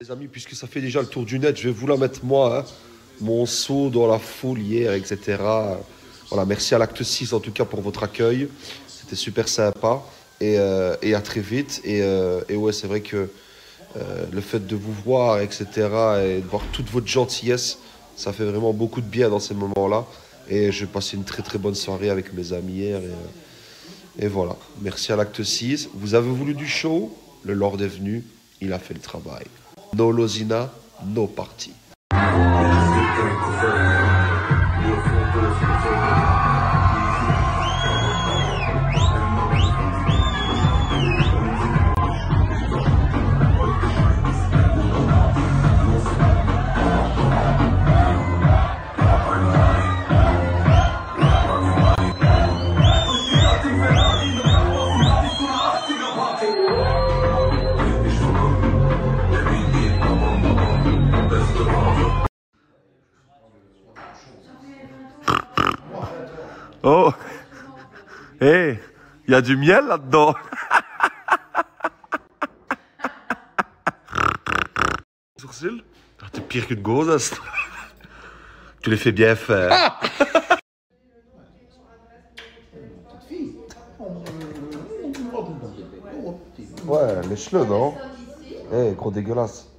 Les amis, puisque ça fait déjà le tour du net, je vais vous la mettre moi, hein. Mon saut dans la foule hier, etc. Voilà, merci à l'Acte 6 en tout cas pour votre accueil. C'était super sympa. Et à très vite. Et ouais, c'est vrai que le fait de vous voir, etc. et de voir toute votre gentillesse, ça fait vraiment beaucoup de bien dans ces moments-là. Et je passé une très très bonne soirée avec mes amis hier. Et voilà, merci à l'Acte 6. Vous avez voulu du show, le Lord est venu, il a fait le travail. No Lozina, no party. Oh, hé, il y a du miel là-dedans. Sourcils? Ah, t'es pire qu'une gonzesse. Tu les fais bien faire. Ah ouais, lèche-le, non? Eh, gros dégueulasse.